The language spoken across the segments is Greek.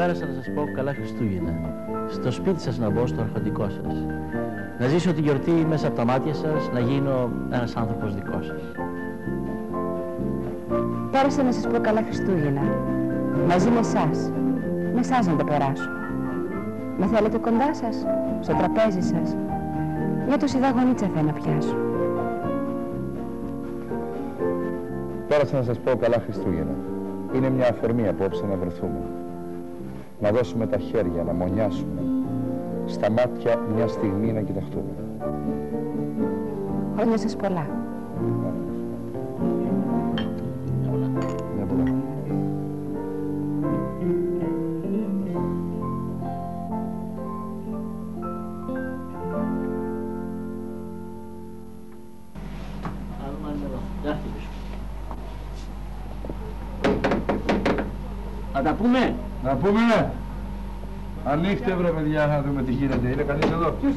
πέρασα να σας πω καλά Χριστούγεννα. Στο σπίτι σας να μπω, στο αρχοντικό σας. Να ζήσω την γιορτή μέσα από τα μάτια σας, να γίνω ένας άνθρωπος δικός σας. Πέρασα να σας πω καλά Χριστούγεννα. Μαζί με εσάς. Με εσάς να το περάσω. Με θέλετε κοντά σας, στο τραπέζι σας. Για το σιδαγονίτσα θα να πιάσω. Πέρασα να σας πω καλά Χριστούγεννα. Είναι μια αφορμή απόψε να βρεθούμε. Να δώσουμε τα χέρια, να μονιάσουμε. Στα μάτια μια στιγμή να κοιταχτούμε. Χρόνια σας πολλά. Μια πολλά. Να τα πούμε. Να πούμε, ναι. Ανοίχτε βρε παιδιά να δούμε τι γίνεται. Είναι κανείς εδώ? Ποιος?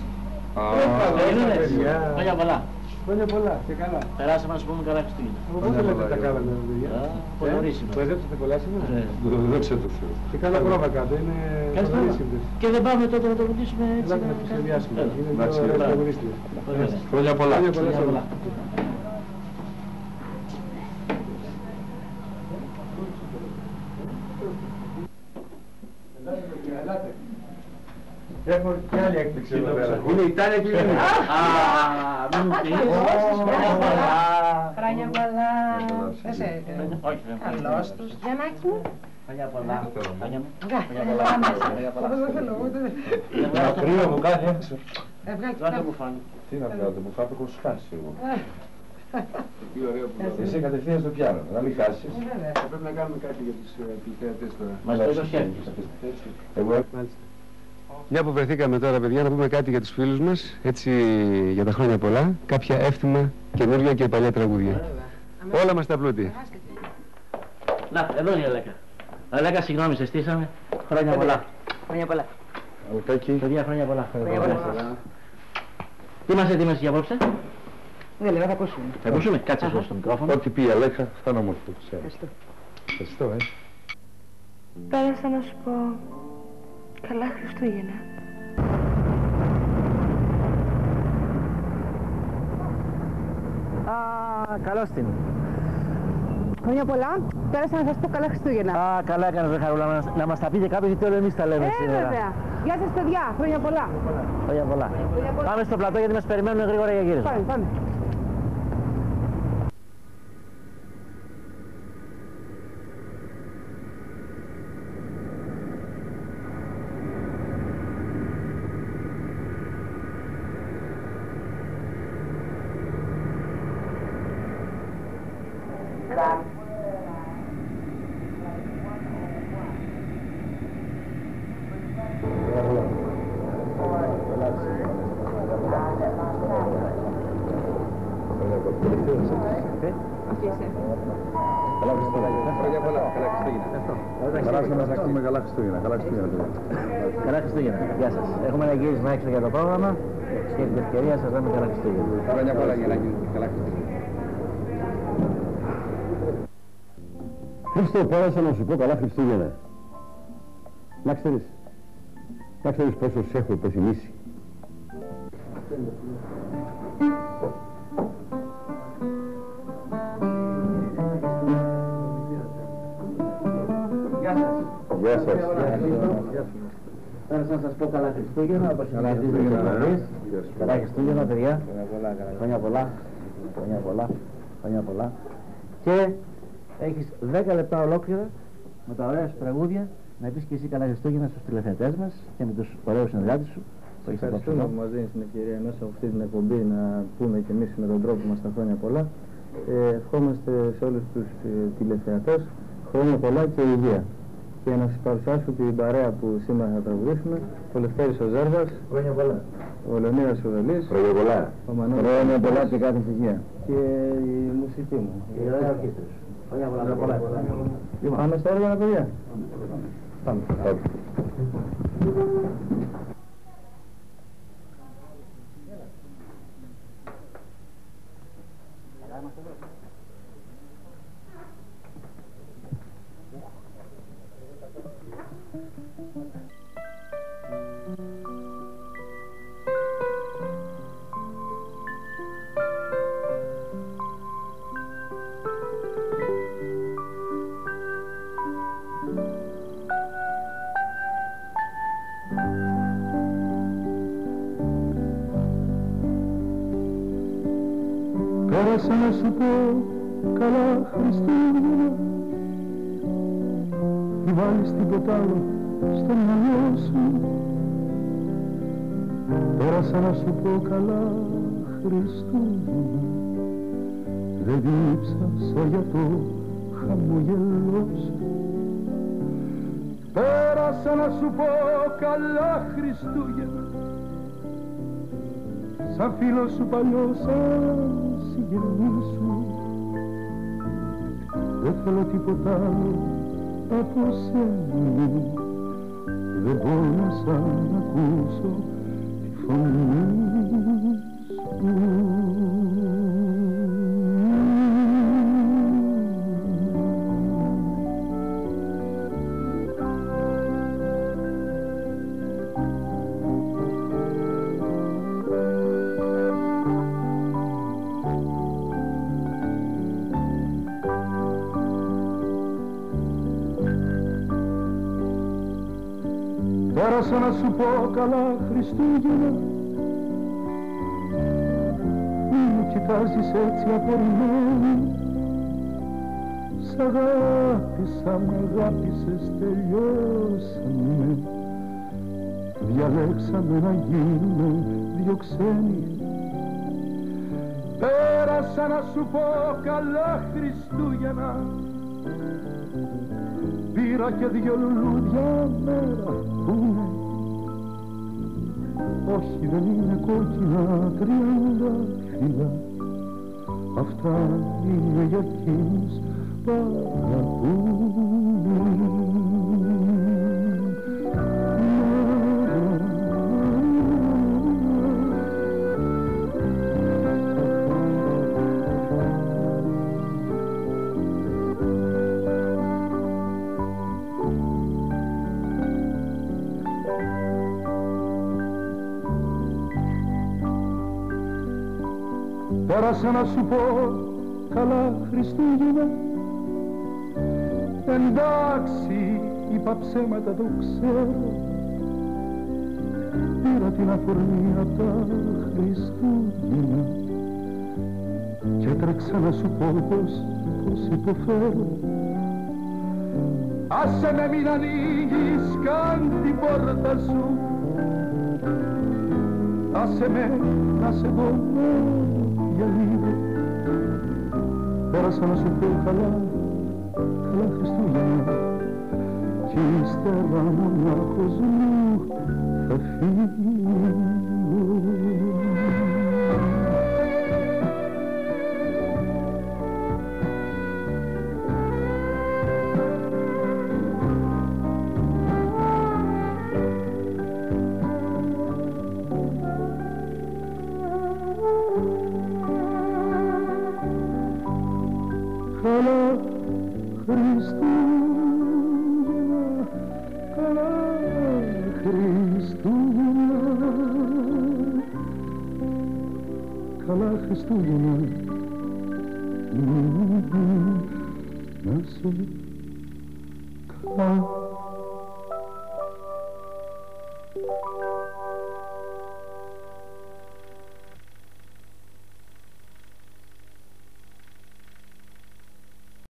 Χρόνια πολλά. Χρόνια πολλά και καλά. Περάσαμε να σου πούμε καλά Χριστούγεννα. Πόσο λέτε τα κάναμε, παιδιά? Πολύ νωρίς σήμερα. Το έδεψατε πολλά σήμερα? Δόξα τω Θεώ. Και καλά πρόβα κάτω, είναι φωτορίσιμες. Και δεν πάμε τότε να το ρωτήσουμε έτσι. Ελάτε να επισχεδιάσουμε. Είναι δύο ωραίες τραγουδίστριες. Χρόνια πολλά. Χρόνια πολλά. Ελάτε. Έχω και άλλη έκπληξη εδώ πέρα. Είναι η Τάνια και η Λίνη. Μην μου πεις. Χρόνια πολλά. Όχι, Καλώς τους. Γιαννάκη μου. χρόνια πολλά. Χρόνια μου. Ένα κρύο μου κάνει έξω. Δεν μου φάνηκε. Τι να βγάλετε, μου φάπε έχω σκάσει εγώ. Εσύ κατευθείαν στο πιάνο, να μην χάσεις. Πρέπει να κάνουμε κάτι για τους επιθέατες τώρα. Μας το χέρι. Εγώ Μια που βρεθήκαμε τώρα, παιδιά, να πούμε κάτι για τους φίλους μας, έτσι για τα χρόνια πολλά, κάποια εύθυμα, καινούργια και παλιά τραγούδια. Όλα μας τα πλούτη. Να, εδώ είναι η Αλέκα. Αλέκα, συγγνώμη, σε στήσαμε. Χρόνια πολλά. Χρόνια πολλά. Αλκάκι. Παιδιά, χρόνια πολλά. Τι μας έτοιμες για απόψε? Δεν λέω, θα ακούσουμε. Θα ακούσουμε. Κάτσε εδώ στο μικρόφωνο. Ό,τι πει η Αλέκα, θα είναι όμορφο. Ευχαριστώ. Ευχαριστώ, Πέρασα να σου πω καλά Χριστούγεννα. Καλώς την. Χρόνια πολλά. Πέρασα να σας πω καλά Χριστούγεννα. Καλά έκανες ρε Χαρούλα, να μας τα πείτε κάποιος γιατί όλοι εμείς τα λέμε σήμερα. Βέβαια. Γεια σας παιδιά. Χρόνια πολλά. Χρόνια πολλά. Πάμε στο πλατό γιατί μας περιμένουν γρήγορα για γύρισμα. Πάμε, πάμε. Καλά Χριστούγεννα. Καλά Χριστούγεννα. Γεια σας. Έχουμε ένα γύρισμα έξω για το πρόγραμμα και την ευκαιρία σας λέμε καλά Χριστούγεννα. Χρόνια πολλά Γεράκη, καλά Χριστούγεννα. Χρήστο, πέρασα να σου πω καλά Χριστούγεννα. Να ξέρεις πόσο σε έχω υποτιμήσει. Γεια σας. Πέρασα να σας πω καλά Χριστούγεννα, όπως συνηθίζετε και νωρίς. Καλά Χριστούγεννα, παιδιά. Χρόνια πολλά. Χρόνια πολλά. Χρόνια πολλά. Και έχεις 10 λεπτά ολόκληρα με τα ωραία σου τραγούδια να πεις και εσύ καλά Χριστούγεννα στους τηλεθεατές μας και με τους ωραίους συνεργάτες σου. Ευχαριστούμε που μας δίνεις την ευκαιρία μέσα από αυτή την εκπομπή να πούμε και εμείς με τον τρόπο μας τα χρόνια πολλά. Ευχόμαστε σε όλους τους τηλεθεατές χρόνια πολλά και υγεία. Και να σας παρουσιάσω την παρέα που σήμερα θα τραγουδήσουμε. Ο Λευτέρης ο Ζέρβας. Χρόνια πολλά. Ο Λεωνίδας ο Δελής. Χρόνια πολλά. Ο Μανώλης. Χρόνια πολλά και κάθε ευτυχία. Και η μουσική μου. Η ωραία ορχήστρα σου. Χρόνια πολλά. Λοιπόν, πάμε στα έργα, παιδιά. Πάμε. Πέρασα να σου πω καλά Χριστούγεννα, μη βάλεις τίποτα άλλο στο μυαλό σου. Πέρασα να σου πω καλά Χριστούγεννα, δεν δίψασα για το χαμογελό σου. Πέρασα να σου πω καλά Χριστούγεννα, σαν φίλο σου παλιό, σαν συγγενή σου. Δεν θέλω τίποτα άλλο από σένα, δεν μπόρεσα να ακούσω τη φωνή σου. Πέρασα να σου πω καλά Χριστούγεννα, μη μου κοιτάζεις έτσι απορριμμένη. Σ' αγάπησα, μ' αγάπησες, τελειώσαμε. Διαλέξαμε να γίνουμε δυο ξένοι. Πέρασα να σου πω καλά Χριστούγεννα, πήρα και δυο λουλούδια μέρα που είναι. Όχι, δεν είναι κόκκινα 30 φύλλα, αυτά είναι για εκείνους που αγαπούν. Πέρασα να σου πω καλά Χριστούγεννα, εντάξει είπα ψέματα, το ξέρω. Πήρα την αφορμή απ' τα Χριστούγεννα και έτρεξα να σου πω πως υποφέρω. Άσε με, μην ανοίγεις καν την πόρτα σου, άσε με να σε δω για λίγο. Πέρασα να σου πω καλά Χριστούγεννα, κι ύστερα μονάχος μου θα φύγω. Καλά Χριστούγεννα, καλά Χριστούγεννα, καλά Χριστούγεννα, να σε καλά.